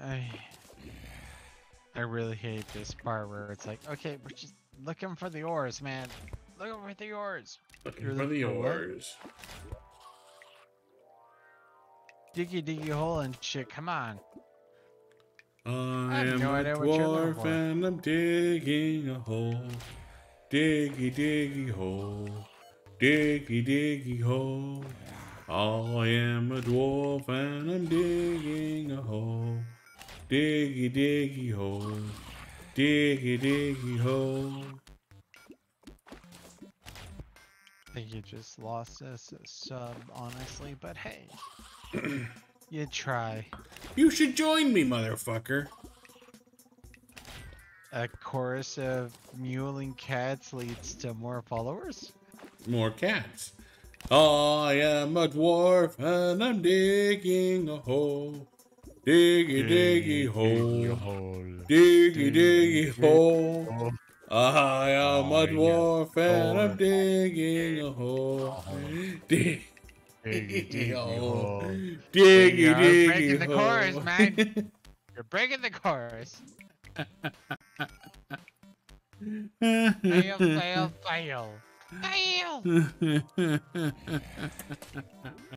I really hate this part where it's like, okay, we're just looking for the ores, man. Looking for the ores. Looking for the ores. Diggy hole and shit. Come on. I have am no a idea what you're looking dwarf for. and I'm digging a hole. Diggy hole. Diggy hole. I am a dwarf and I'm digging a hole. Diggy hole. Diggy hole. I think you just lost us a sub, honestly, but hey. You try. You should join me, motherfucker. A chorus of mewling cats leads to more followers? More cats. I am a dwarf and I'm digging a hole. Diggy hole. Diggy hole. I am a dwarf and I'm digging a hole. Diggy hole. You're breaking Diggy the chorus, hole. man. You're breaking the chorus. Fail. Fail.